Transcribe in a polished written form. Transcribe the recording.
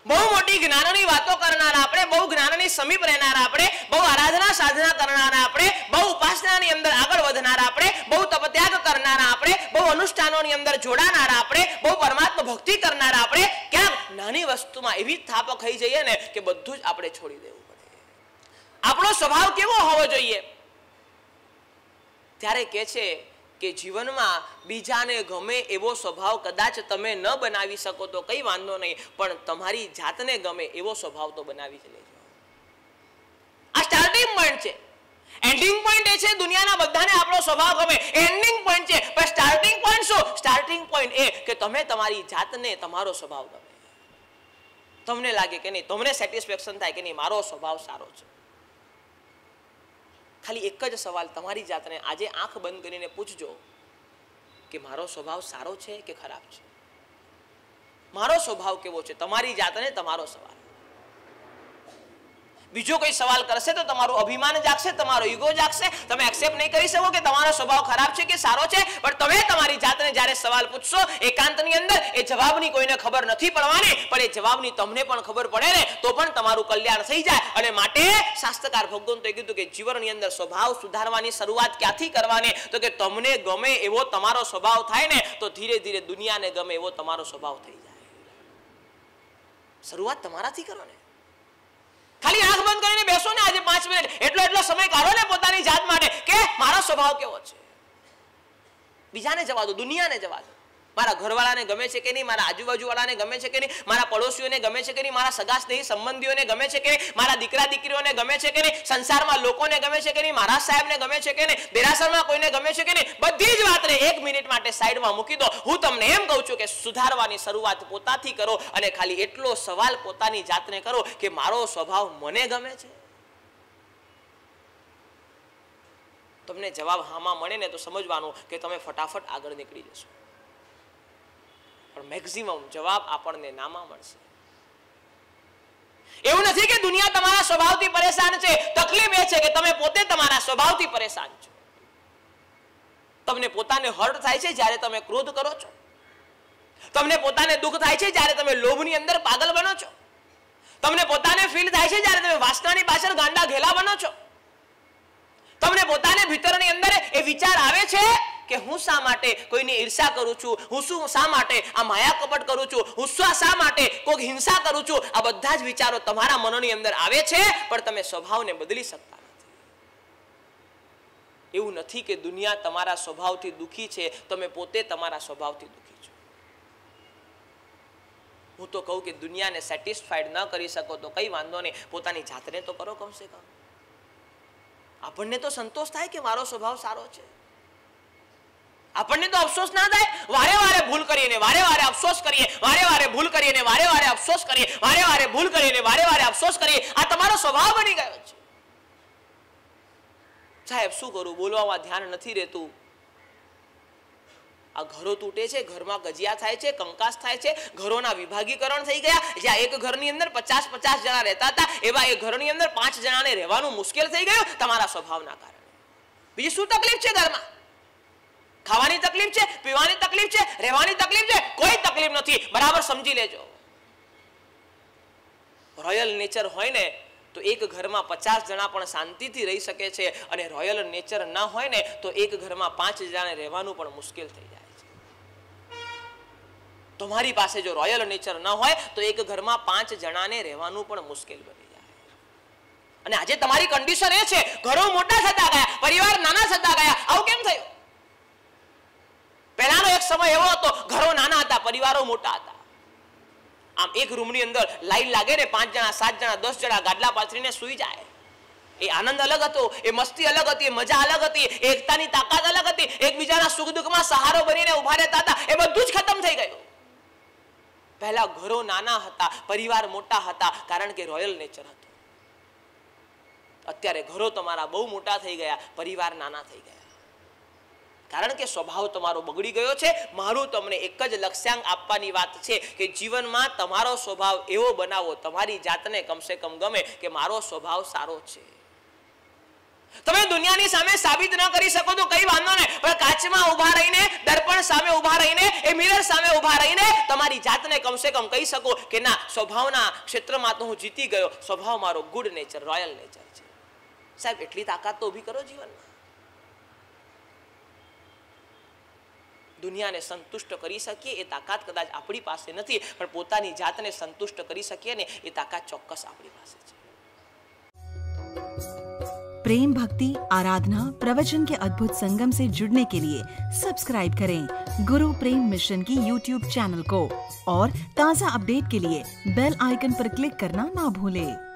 બહુ મોટી જ્ઞાનની વાતો કરનારા આપણે, બહુ જ્ઞાનની સમીપ રહેનારા આપણે, બહુ આરાધના સાધના કરનારા આપણે, બહુ ઉપાસનાની અંદર આગળ વધનારા આપણે, બહુ તપત્યાગ કરનારા આપણે, બહુ અનુષ્ઠાનોની અંદર જોડાનારા આપણે, બહુ પરમાત્મા ભક્તિ કરનારા આપણે, ક્યાંક નાની વસ્તુમાં એવી થાપ ખાઈ જઈએ ને કે બધું જ આપણે છોડી દેવું પડે. આપણો સ્વભાવ કેવો હોવો જોઈએ? ત્યારે કહે છે કે જીવનમાં બીજાને ગમે એવો સ્વભાવ કદાચ તમે ન બનાવી શકો તો કઈ વાંધો નહીં, પણ તમારી જાતને ગમે એવો સ્વભાવ તો બનાવી જ લેજો. આ સ્ટાર્ટિંગ પોઈન્ટ છે. એન્ડિંગ પોઈન્ટ એ છે દુનિયાના બધાને આપણો સ્વભાવ ગમે, એન્ડિંગ પોઈન્ટ છે. પણ સ્ટાર્ટિંગ પોઈન્ટ શું? સ્ટાર્ટિંગ પોઈન્ટ એ કે તમે તમારી જાતને તમારો સ્વભાવ ગમે. તમને લાગે કે નહીં, તમને સેટિસ્ફેક્શન થાય કે નહીં મારો સ્વભાવ સારો છે. ખાલી એક જ સવાલ તમારી જાતને આજે આંખ બંધ કરીને પૂછજો કે મારો સ્વભાવ સારો છે કે ખરાબ છે? મારો સ્વભાવ કેવો છે? તમારી જાતને તમારો સવાલ. બીજો કોઈ સવાલ કરશે તો તમારું અભિમાન જાગશે, તમારો ઈગો જાગશે. તમે એક્સેપ્ટ નહીં કરી શકો કે તમારો સ્વભાવ ખરાબ છે કે સારો છે. પણ તમે તમારી જાતને જ્યારે સવાલ પૂછશો એકાંતની અંદર, એ જવાબની કોઈને ખબર નથી પડવાની, પણ એ જવાબની તમને પણ ખબર પડે ને તો પણ તમારું કલ્યાણ થઈ જાય. અને માટે શાસ્ત્રકાર ભગવંતોએ કીધું કે જીવનની અંદર સ્વભાવ સુધારવાની શરૂઆત ક્યાંથી કરવાની? તો કે તમને ગમે એવો તમારો સ્વભાવ થાય ને તો ધીરે ધીરે દુનિયાને ગમે એવો તમારો સ્વભાવ થઈ જાય. શરૂઆત તમારાથી કરો ને. ખાલી આંખ બંધ કરીને બેસો ને આજે 5 મિનિટ, એટલો સમય કાઢો ને પોતાની જાત માટે કે મારો સ્વભાવ કેવો છે. બીજાને જવા દો, દુનિયાને જવા દો. મારા ઘરવાળાને ગમે છે કે નહીં, મારા આજુબાજુવાળાને ગમે છે કે નહીં, મારા પડોશીઓને ગમે છે કે નહીં, મારા સગા સ્નેહી સંબંધીઓને ગમે છે કે નહીં, મારા દીકરા દીકરીઓને ગમે છે કે નહીં, સંસારમાં લોકોને ગમે છે કે નહીં, મારા સાહેબને ગમે છે કે નહીં, દેરાસરમાં કોઈને ગમે છે કે નહીં. બધી જ વાતને 1 મિનિટ માટે સાઈડમાં મૂકી દો. હું તમને એમ કહું છું કે સુધારવાની શરૂઆત પોતાથી કરો અને ખાલી એટલો સવાલ પોતાની જાતને કરો કે મારો સ્વભાવ મને ગમે છે. તમને જવાબ હામાં મળે ને તો સમજવાનું કે તમે ફટાફટ આગળ નીકળી જશો. પણ મેક્સિમમ જવાબ આપણને નામાં મળશે. એવું નથી કે દુનિયા તમારા સ્વભાવથી પરેશાન છે. તકલીફ એ છે કે તમે પોતે તમારા સ્વભાવથી પરેશાન છો. તમને પોતાને હર્ટ થાય છે જ્યારે તમે ક્રોધ કરો છો. તમને પોતાને દુઃખ થાય છે જ્યારે તમે લોભની અંદર પાગલ બનો છો. તમને પોતાને ફીલ થાય છે જ્યારે તમે વાસનાની પાછળ ગાંડા ઘેલા બનો છો. તમને પોતાને ભીતરની અંદર એ વિચાર આવે છે કે હું શા માટે કોઈની ઈર્ષા કરું છું, હું શા માટે આ માયા કપટ કરું છું, હું શા માટે કોઈ હિંસા કરું છું. આ બધા જ વિચારો તમારા મનની અંદર આવે છે, પણ તમે સ્વભાવને બદલી શકતા નથી. એવું નથી કે દુનિયા તમારા સ્વભાવથી દુઃખી છે, તમે પોતે તમારા સ્વભાવથી દુઃખી છો. હું તો કહું કે દુનિયાને સેટિસ્ફાઈડ ન કરી શકો તો કઈ વાંધો નહીં, પોતાની જાતને તો કરો કમસે કમ. આપણને તો સંતોષ થાય કે મારો સ્વભાવ સારો છે. આપણને તો અફસોસ ના થાય વારે વારે ભૂલ કરીને વારે વારે અફસોસ કરીએ, વારે વારે ભૂલ કરીને વારે વારે અફસોસ કરીએ, વારે વારે ભૂલ કરીને વારે વારે અફસોસ કરીએ. આ તમારો સ્વભાવ બની ગયો છે. સાહેબ શું કરું, બોલવામાં ધ્યાન નથી રહેતું. આ ઘરો તૂટે છે, ઘરમાં ગજિયા થાય છે, કંકાસ થાય છે, ઘરોના વિભાગીકરણ થઈ ગયા. જ્યાં એક ઘરની અંદર 50-50 જણા રહેતા હતા એવા એક ઘરની અંદર 5 જણાને રહેવાનું મુશ્કેલ થઈ ગયું તમારા સ્વભાવના કારણે. બીજી શું તકલીફ છે ઘરમાં? ખાવાની તકલીફ છે, પીવાની તકલીફ છે, રહેવાની તકલીફ છે? કોઈ તકલીફ નથી. બરાબર સમજી લેજો. રોયલ નેચર હોય ને તો એક ઘરમાં 50 જણા પણ શાંતિથી રહી શકે છે, અને રોયલ નેચર ન હોય ને તો એક ઘરમાં 5 જણાને રહેવાનું પણ મુશ્કેલ થઈ જાય છે. તમારી પાસે જો રોયલ નેચર ન હોય તો એક ઘરમાં 5 જણાને રહેવાનું પણ મુશ્કેલ બની જાય. અને આજે તમારી કન્ડિશન એ છે, ઘરો મોટા થતા ગયા, પરિવાર નાના થતા ગયા. આવું કેમ થયું? પહેલાનો એક સમય એવો હતો, ઘરો નાના હતા, પરિવારો મોટા હતા. આમ એક રૂમની અંદર લાઈન લાગે ને 5 જણા 7 જણા 10 જણા ગાદલા પાથરીને સૂઈ જાય. એ આનંદ અલગ હતો, એ મસ્તી અલગ હતી, એ મજા અલગ હતી, એકતાની તાકાત અલગ હતી. એકબીજાના સુખ દુઃખમાં સહારો બનીને ઉભા રહેતા હતા. એ બધું જ ખતમ થઈ ગયું. પહેલા ઘરો નાના હતા, પરિવાર મોટા હતા, કારણ કે રોયલ નેચર હતું. અત્યારે ઘરો તમારા બહુ મોટા થઈ ગયા, પરિવાર નાના થઈ ગયા, કારણ કે સ્વભાવ તમારો બગડી ગયો છે. મારું તમને એક જ લક્ષ્યાંક આપવાની વાત છે કે જીવનમાં તમારો સ્વભાવ એવો બનાવો, તમારી જાતને કમસે કમ ગમે કે મારો સ્વભાવ સારો છે. તમે દુનિયાની સામે સાબિત ન કરી શકો તો કઈ વાંધો નહીં, પણ કાચમાં ઊભા રહીને, દર્પણ સામે ઊભા રહીને, એ મિરર સામે ઊભા રહીને તમારી જાતને કમસે કમ કહી શકો કે ના, સ્વભાવના ક્ષેત્રમાં તો હું જીતી ગયો, સ્વભાવ મારો ગુડ નેચર, રોયલ નેચર છે. સાહેબ, એટલી તાકાત તો ઊભી કરો જીવનમાં. દુનિયાને સંતુષ્ટ કરી શકીએ એ તાકાત કદાચ આપણી પાસે નથી, પણ પોતાની જાતને સંતુષ્ટ કરી શકીએ ને એ તાકાત ચોક્કસ આપણી પાસે છે. प्रेम भक्ति आराधना प्रवचन के अद्भुत संगम से जुड़ने के लिए सब्सक्राइब करें गुरु प्रेम मिशन की YouTube चैनल को और ताज़ा अपडेट के लिए बेल आइकन पर क्लिक करना ना भूलें.